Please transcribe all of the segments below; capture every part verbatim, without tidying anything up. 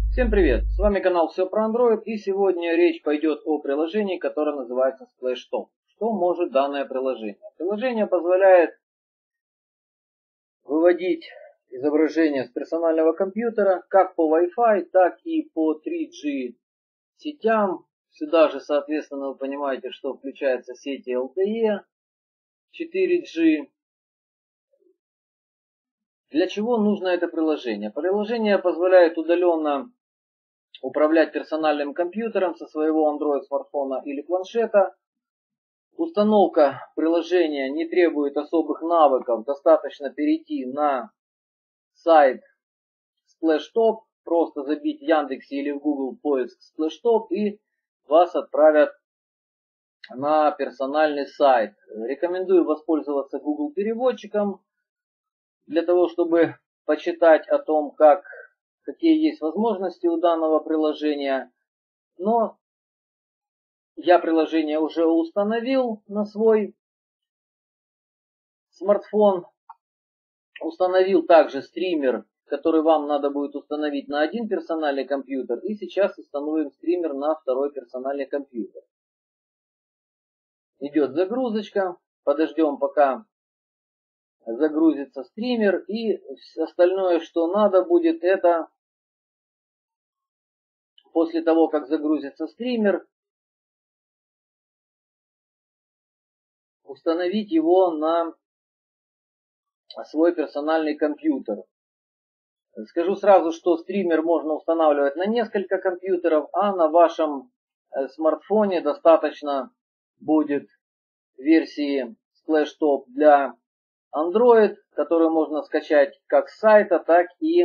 Всем привет! С вами канал Все про Android, и сегодня речь пойдет о приложении, которое называется Splashtop. Что может данное приложение? Приложение позволяет выводить изображение с персонального компьютера как по Wi-Fi, так и по три джи сетям. Сюда же, соответственно, вы понимаете, что включаются сети эл ти и, четыре джи. Для чего нужно это приложение? Приложение позволяет удаленно управлять персональным компьютером со своего Android смартфона или планшета. Установка приложения не требует особых навыков, достаточно перейти на сайт Splashtop, просто забить в Яндексе или в Google поиск Splashtop и вас отправят на персональный сайт. Рекомендую воспользоваться Google переводчиком для того, чтобы почитать о том, как, какие есть возможности у данного приложения. Но я приложение уже установил на свой смартфон. Установил также стример, который вам надо будет установить на один персональный компьютер. И сейчас установим стример на второй персональный компьютер. Идет загрузочка. Подождем, пока загрузится стример. И остальное, что надо будет, это после того, как загрузится стример, установить его на свой персональный компьютер. Скажу сразу, что стример можно устанавливать на несколько компьютеров, а на вашем смартфоне достаточно будет версии Splashtop для Android, которую можно скачать как с сайта, так и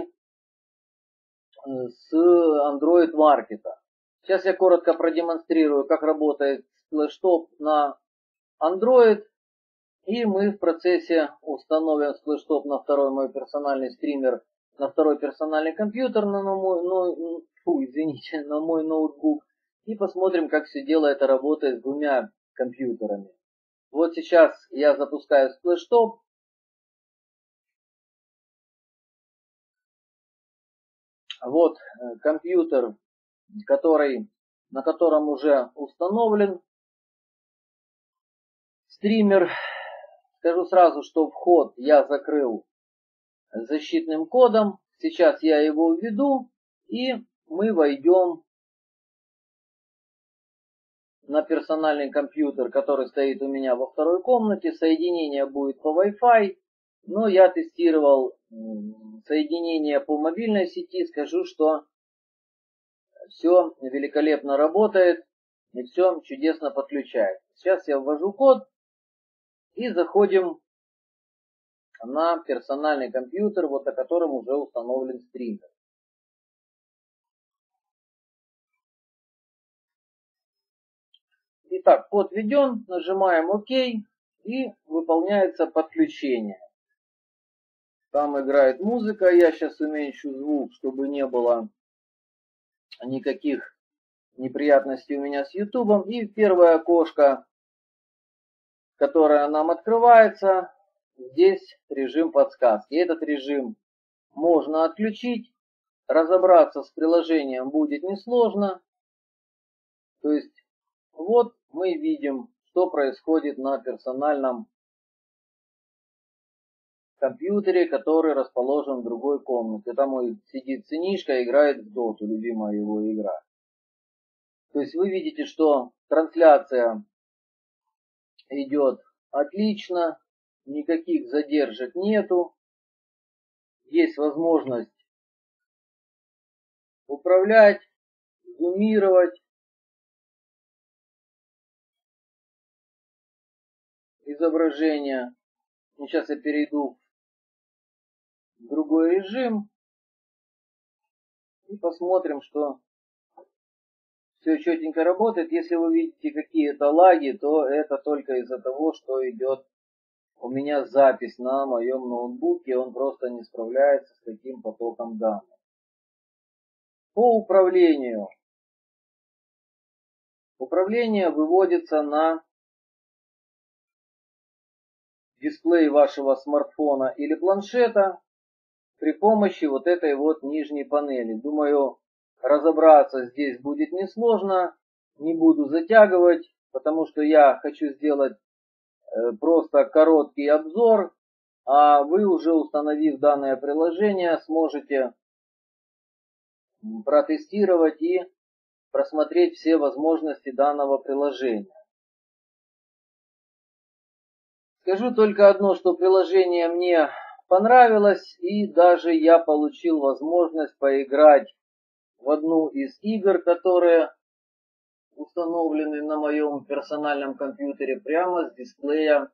с Android Market. Сейчас я коротко продемонстрирую, как работает Splashtop на Android. И мы в процессе установим Splashtop на второй мой персональный стример, на второй персональный компьютер, на мой, ну, фу, извините, на мой ноутбук. И посмотрим, как все дело это работает с двумя компьютерами. Вот сейчас я запускаю Splashtop. Вот компьютер, который, на котором уже установлен стример. Скажу сразу, что вход я закрыл защитным кодом. Сейчас я его введу, и мы войдем на персональный компьютер, который стоит у меня во второй комнате. Соединение будет по Wi-Fi, но я тестировал соединение по мобильной сети. Скажу, что все великолепно работает и все чудесно подключает. Сейчас я ввожу код и заходим на персональный компьютер, вот на котором уже установлен стример. Итак, код введен, нажимаем ОК и выполняется подключение. Там играет музыка, я сейчас уменьшу звук, чтобы не было никаких неприятностей у меня с YouTube. И первое окошко, которое нам открывается, здесь режим подсказки. Этот режим можно отключить, разобраться с приложением будет несложно. То есть вот мы видим, что происходит на персональном компьютере, который расположен в другой комнате. Там сидит сынишка, играет в доту, любимая его игра. То есть вы видите, что трансляция идет отлично, никаких задержек нету. Есть возможность управлять, зумировать, изображение. Сейчас я перейду в другой режим и посмотрим, что все четенько работает. Если вы видите какие-то лаги, то это только из-за того, что идет у меня запись на моем ноутбуке. Он просто не справляется с таким потоком данных. По управлению. Управление выводится на дисплей вашего смартфона или планшета при помощи вот этой вот нижней панели. Думаю, Разобраться здесь будет несложно, не буду затягивать, потому что я хочу сделать просто короткий обзор, а вы уже, установив данное приложение, сможете протестировать и просмотреть все возможности данного приложения. Скажу только одно, что приложение мне понравилось, и даже я получил возможность поиграть в одну из игр, которые установлены на моем персональном компьютере прямо с дисплея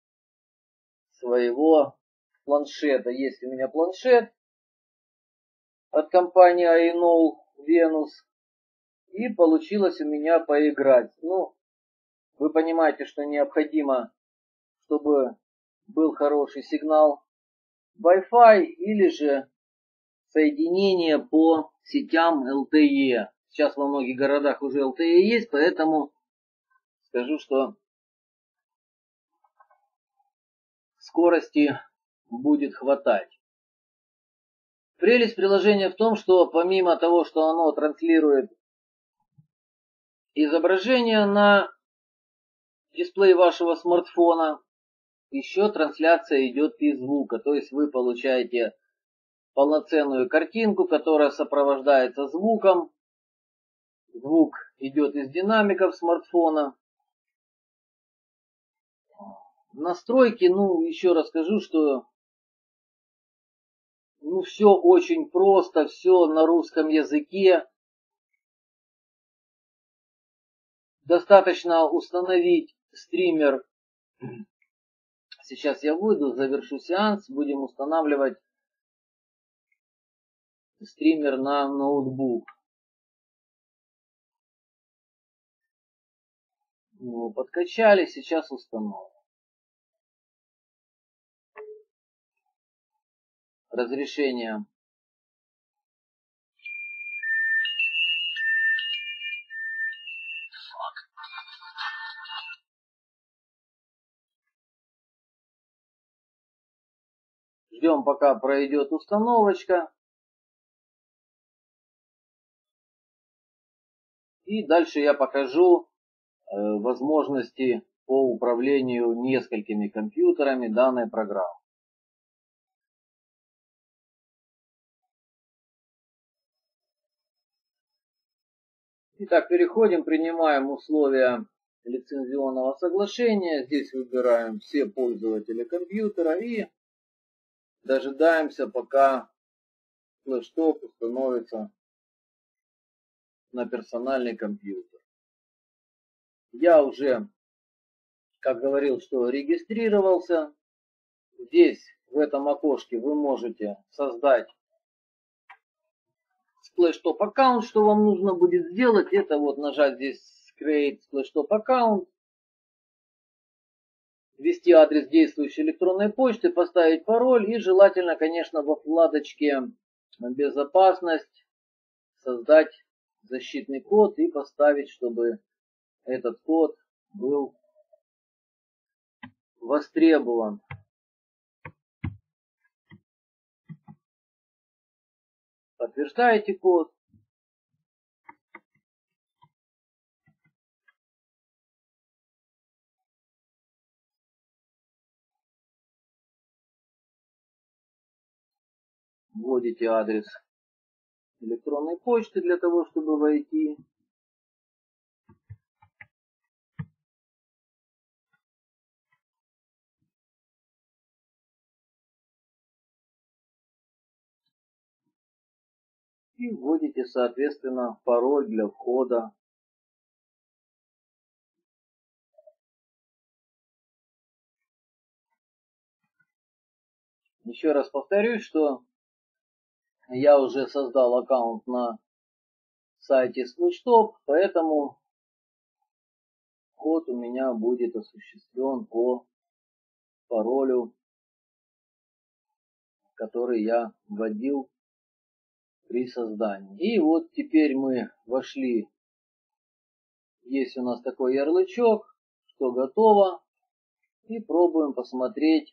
своего планшета. Есть у меня планшет от компании ай эн о Venus, и получилось у меня поиграть. Ну, вы понимаете, что необходимо, чтобы был хороший сигнал Wi-Fi или же соединение по сетям эл ти и. Сейчас во многих городах уже эл ти и есть, поэтому скажу, что скорости будет хватать. Прелесть приложения в том, что помимо того, что оно транслирует изображение на дисплей вашего смартфона, еще трансляция идет и звука. То есть вы получаете полноценную картинку, которая сопровождается звуком. Звук идет из динамиков смартфона. Настройки, ну, еще раз скажу, что ну, все очень просто, все на русском языке. Достаточно установить стример. Сейчас я выйду, завершу сеанс, будем устанавливать стример на ноутбук. Ну, подкачали, сейчас установим. Разрешение ждем, пока пройдет установочка. И дальше я покажу э, возможности по управлению несколькими компьютерами данной программы. Итак, переходим, принимаем условия лицензионного соглашения. Здесь выбираем все пользователи компьютера и дожидаемся, пока флешток установится на персональный компьютер. Я уже, как говорил, что регистрировался. Здесь, в этом окошке, вы можете создать Splashtop аккаунт. Что вам нужно будет сделать, это вот нажать здесь Create Splashtop аккаунт, ввести адрес действующей электронной почты, поставить пароль и желательно, конечно, во вкладочке «Безопасность» создать защитный код и поставить, чтобы этот код был востребован. Подтверждаете код. Вводите адрес электронной почты для того, чтобы войти. И вводите, соответственно, пароль для входа. Еще раз повторюсь, что я уже создал аккаунт на сайте Splashtop, поэтому вход у меня будет осуществлен по паролю, который я вводил при создании. И вот теперь мы вошли. Есть у нас такой ярлычок, что готово. И пробуем посмотреть,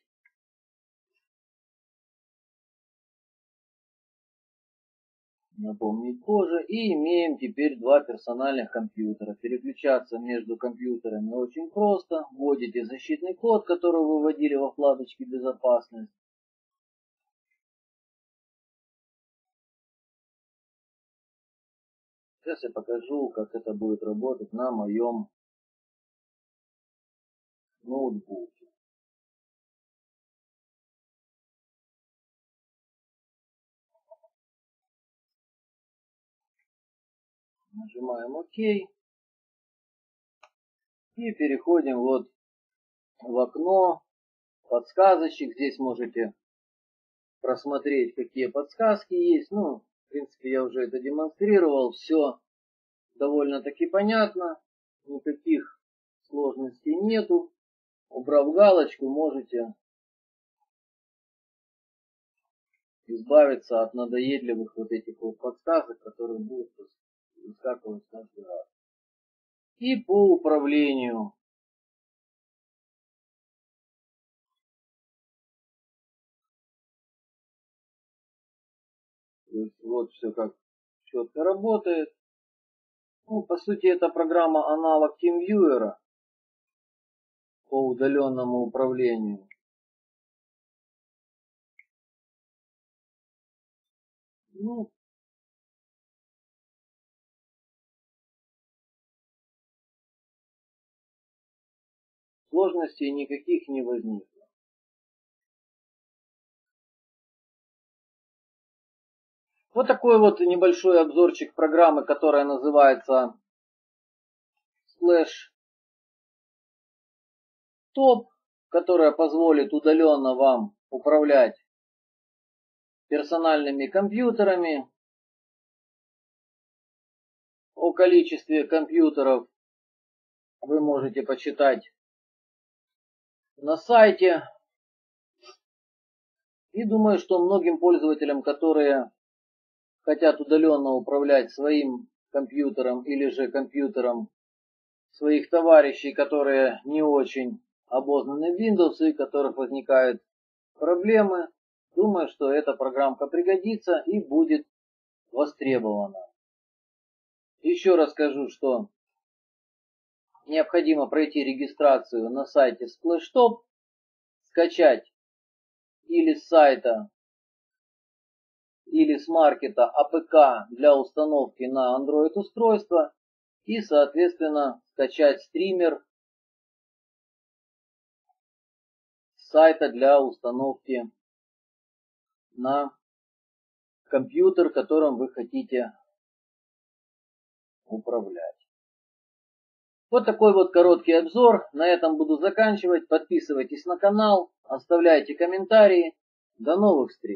напомнить позже. И имеем теперь два персональных компьютера. Переключаться между компьютерами очень просто. Вводите защитный код, который вы вводили во вкладочке «Безопасность». Сейчас я покажу, как это будет работать на моем ноутбуке. Нажимаем ОК. И переходим вот в окно подсказочек. Здесь можете просмотреть, какие подсказки есть. Ну, в принципе, я уже это демонстрировал. Все довольно-таки понятно. Никаких сложностей нету. Убрав галочку, можете избавиться от надоедливых вот этих вот подсказок, которые будут выскакивать каждый раз. И по управлению. То есть вот все как четко работает. Ну, по сути, это программа аналог TeamViewer по удаленному управлению. Ну, сложностей никаких не возникло. Вот такой вот небольшой обзорчик программы, которая называется Splash Top, которая позволит удаленно вам управлять персональными компьютерами. О количестве компьютеров вы можете почитать на сайте. И думаю, что многим пользователям, которые хотят удаленно управлять своим компьютером или же компьютером своих товарищей, которые не очень обознаны в Windows и у которых возникают проблемы, думаю, что эта программка пригодится и будет востребована. Еще раз скажу, что необходимо пройти регистрацию на сайте SplashTop, скачать или с сайта, или с маркета эй пи кей для установки на Android устройство и, соответственно, скачать стример с сайта для установки на компьютер, которым вы хотите управлять. Вот такой вот короткий обзор. На этом буду заканчивать. Подписывайтесь на канал, оставляйте комментарии. До новых встреч!